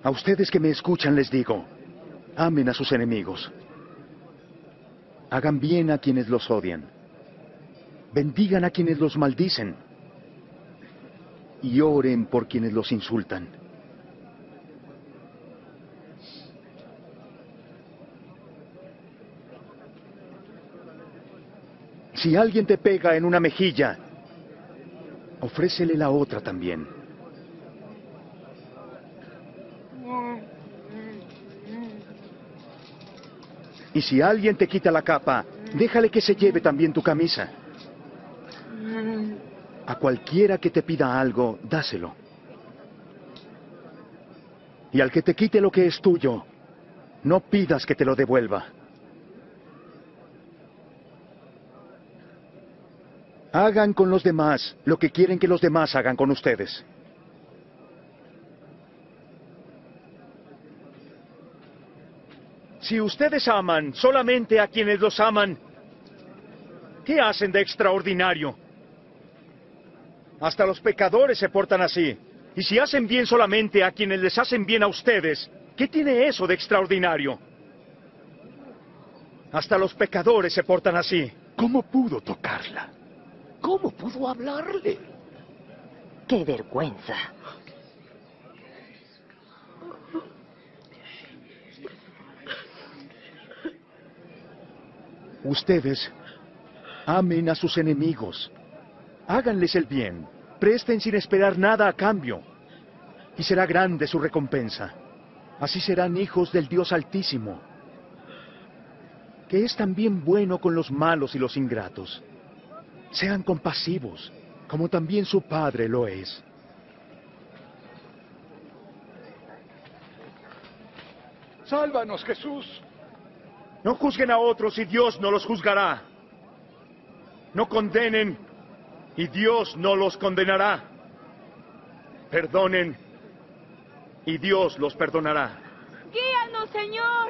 A ustedes que me escuchan les digo, amen a sus enemigos. Hagan bien a quienes los odian. Bendigan a quienes los maldicen. Y oren por quienes los insultan. Si alguien te pega en una mejilla, ofrécele la otra también. Y si alguien te quita la capa, déjale que se lleve también tu camisa. A cualquiera que te pida algo, dáselo. Y al que te quite lo que es tuyo, no pidas que te lo devuelva. Hagan con los demás lo que quieren que los demás hagan con ustedes. Si ustedes aman solamente a quienes los aman, ¿qué hacen de extraordinario? Hasta los pecadores se portan así. Y si hacen bien solamente a quienes les hacen bien a ustedes, ¿qué tiene eso de extraordinario? Hasta los pecadores se portan así. ¿Cómo pudo tocarla? ¿Cómo pudo hablarle? ¡Qué vergüenza! Ustedes amen a sus enemigos. Háganles el bien. Presten sin esperar nada a cambio. Y será grande su recompensa. Así serán hijos del Dios Altísimo, que es también bueno con los malos y los ingratos. Sean compasivos, como también su Padre lo es. Sálvanos, Jesús. No juzguen a otros y Dios no los juzgará. No condenen y Dios no los condenará. Perdonen y Dios los perdonará. ¡Guíanos, Señor!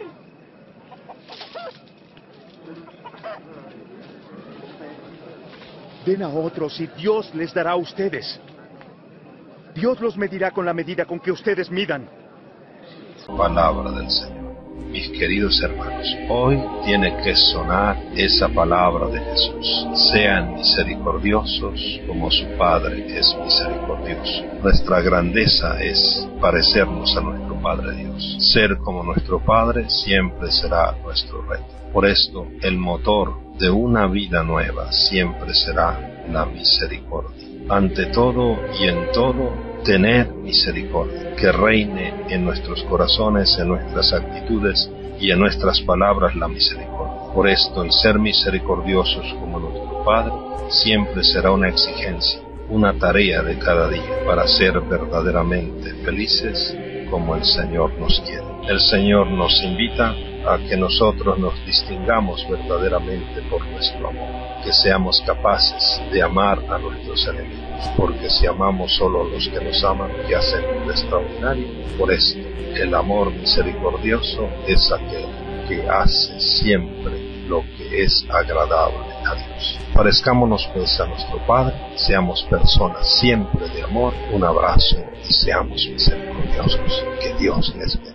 Den a otros y Dios les dará a ustedes. Dios los medirá con la medida con que ustedes midan. Palabra del Señor. Mis queridos hermanos, hoy tiene que sonar esa palabra de Jesús. Sean misericordiosos como su Padre es misericordioso. Nuestra grandeza es parecernos a nuestro Padre Dios. Ser como nuestro Padre siempre será nuestro reto. Por esto, el motor de una vida nueva siempre será la misericordia. Ante todo y en todo, tener misericordia, que reine en nuestros corazones, en nuestras actitudes y en nuestras palabras la misericordia. Por esto, el ser misericordiosos como nuestro Padre siempre será una exigencia, una tarea de cada día para ser verdaderamente felices como el Señor nos quiere. El Señor nos invita a que nosotros nos distingamos verdaderamente por nuestro amor, que seamos capaces de amar a nuestros enemigos, porque si amamos solo a los que nos aman y hacen lo extraordinario, por esto el amor misericordioso es aquel que hace siempre lo que es agradable a Dios. Parezcámonos pues a nuestro Padre, seamos personas siempre de amor, un abrazo y seamos misericordiosos. Que Dios les bendiga.